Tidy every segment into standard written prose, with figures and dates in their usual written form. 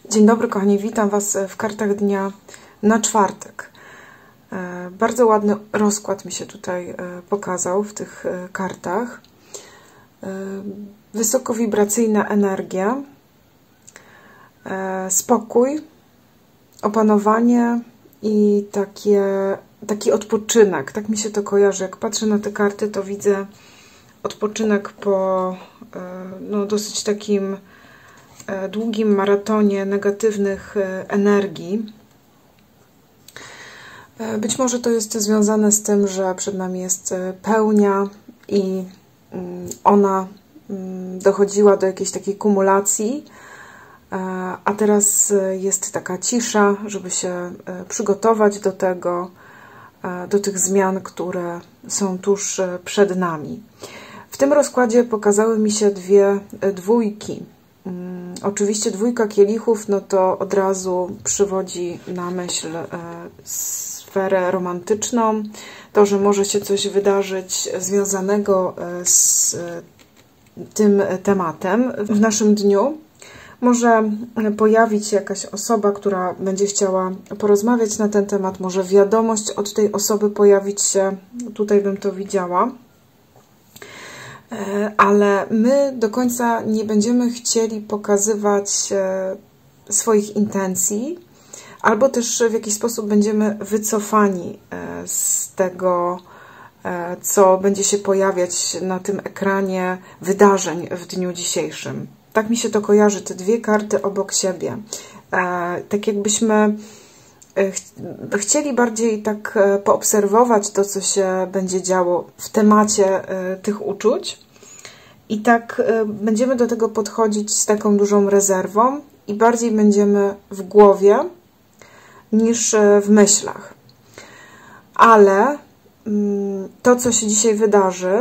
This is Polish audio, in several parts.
Dzień dobry kochani, witam Was w kartach dnia na czwartek. Bardzo ładny rozkład mi się tutaj pokazał w tych kartach. Wysokowibracyjna energia, spokój, opanowanie i taki odpoczynek. Tak mi się to kojarzy. Jak patrzę na te karty, to widzę odpoczynek po dosyć takim długim maratonie negatywnych energii. Być może to jest związane z tym, że przed nami jest pełnia i ona dochodziła do jakiejś takiej kumulacji, a teraz jest taka cisza, żeby się przygotować do tego, do tych zmian, które są tuż przed nami. W tym rozkładzie pokazały mi się dwie dwójki. Oczywiście dwójka kielichów, no to od razu przywodzi na myśl sferę romantyczną, to, że może się coś wydarzyć związanego z tym tematem w naszym dniu. Może pojawić się jakaś osoba, która będzie chciała porozmawiać na ten temat, może wiadomość od tej osoby pojawić się, tutaj bym to widziała. Ale my do końca nie będziemy chcieli pokazywać swoich intencji, albo też w jakiś sposób będziemy wycofani z tego, co będzie się pojawiać na tym ekranie wydarzeń w dniu dzisiejszym. Tak mi się to kojarzy, te dwie karty obok siebie. Tak jakbyśmy chcieli bardziej tak poobserwować to, co się będzie działo w temacie tych uczuć i tak będziemy do tego podchodzić z taką dużą rezerwą i bardziej będziemy w głowie niż w myślach. Ale to, co się dzisiaj wydarzy,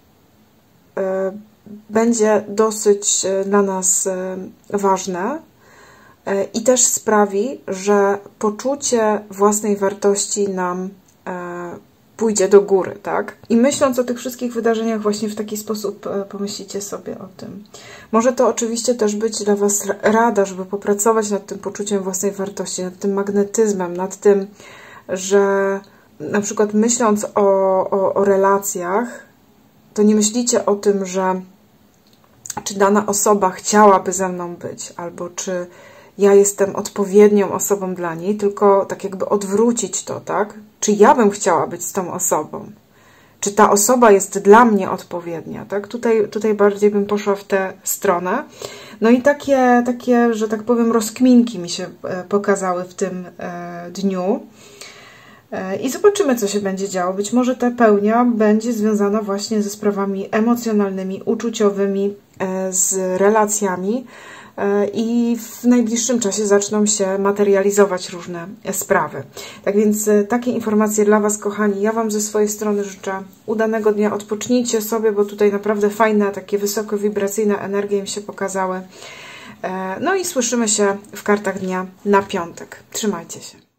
będzie dosyć dla nas ważne i też sprawi, że poczucie własnej wartości nam pójdzie do góry, tak? I myśląc o tych wszystkich wydarzeniach właśnie w taki sposób pomyślicie sobie o tym. Może to oczywiście też być dla Was rada, żeby popracować nad tym poczuciem własnej wartości, nad tym magnetyzmem, nad tym, że na przykład myśląc o relacjach, to nie myślicie o tym, że czy dana osoba chciałaby ze mną być, albo czy ja jestem odpowiednią osobą dla niej, tylko tak jakby odwrócić to, tak? Czy ja bym chciała być z tą osobą? Czy ta osoba jest dla mnie odpowiednia, tak? Tutaj bardziej bym poszła w tę stronę. No i takie, że tak powiem, rozkminki mi się pokazały w tym dniu. I zobaczymy, co się będzie działo. Być może ta pełnia będzie związana właśnie ze sprawami emocjonalnymi, uczuciowymi, z relacjami i w najbliższym czasie zaczną się materializować różne sprawy. Tak więc takie informacje dla Was, kochani. Ja Wam ze swojej strony życzę udanego dnia. Odpocznijcie sobie, bo tutaj naprawdę fajne, takie wysokowibracyjne energie mi się pokazały. No i słyszymy się w kartach dnia na piątek. Trzymajcie się.